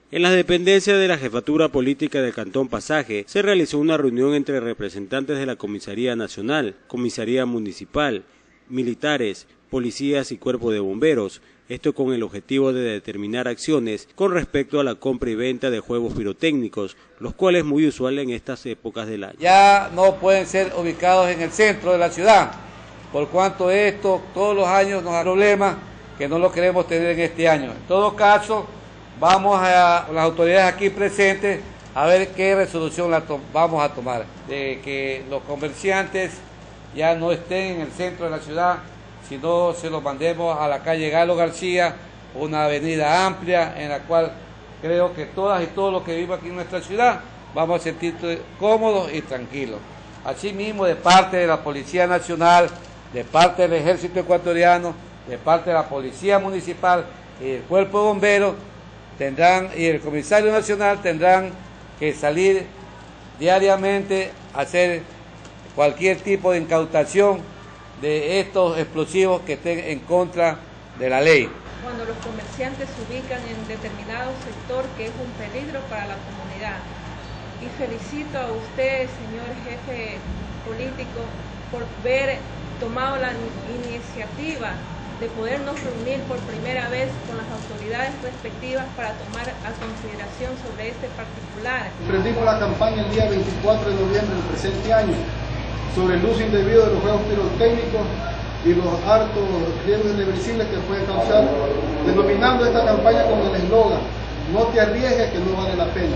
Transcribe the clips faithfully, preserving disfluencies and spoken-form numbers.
En las dependencias de la Jefatura Política del Cantón Pasaje se realizó una reunión entre representantes de la Comisaría Nacional, Comisaría Municipal, militares, policías y Cuerpo de Bomberos, esto con el objetivo de determinar acciones con respecto a la compra y venta de juegos pirotécnicos, los cuales es muy usual en estas épocas del año. Ya no pueden ser ubicados en el centro de la ciudad, por cuanto esto todos los años nos da problemas que no lo queremos tener en este año. En todo caso, vamos a las autoridades aquí presentes a ver qué resolución la vamos a tomar, de que los comerciantes ya no estén en el centro de la ciudad, sino se los mandemos a la calle Galo García, una avenida amplia en la cual creo que todas y todos los que viven aquí en nuestra ciudad vamos a sentirnos cómodos y tranquilos. Asimismo, de parte de la Policía Nacional, de parte del Ejército Ecuatoriano, de parte de la Policía Municipal y el Cuerpo de Bomberos, tendrán, y el Comisario Nacional tendrán que salir diariamente a hacer cualquier tipo de incautación de estos explosivos que estén en contra de la ley. Cuando los comerciantes se ubican en determinado sector que es un peligro para la comunidad. Y felicito a usted, señor jefe político, por haber tomado la iniciativa de podernos reunir por primera vez con las autoridades respectivas para tomar a consideración sobre este particular. Emprendimos la campaña el día veinticuatro de noviembre del presente año sobre el uso indebido de los juegos pirotécnicos y los hartos riesgos irreversibles que pueden causar, denominando esta campaña con el eslogan "No te arriesgues que no vale la pena",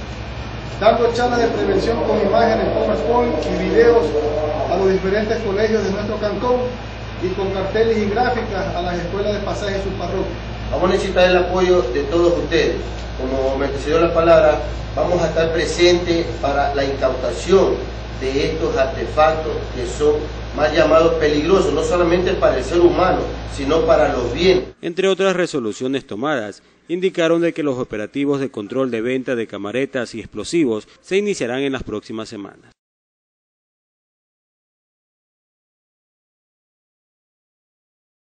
dando charlas de prevención con imágenes, PowerPoint y videos a los diferentes colegios de nuestro cantón y con carteles y gráficas a las escuelas de Pasaje y sus parroquias. Vamos a necesitar el apoyo de todos ustedes. Como me antecedió la palabra, vamos a estar presentes para la incautación de estos artefactos que son más llamados peligrosos, no solamente para el ser humano, sino para los bienes. Entre otras resoluciones tomadas, indicaron de que los operativos de control de venta de camaretas y explosivos se iniciarán en las próximas semanas.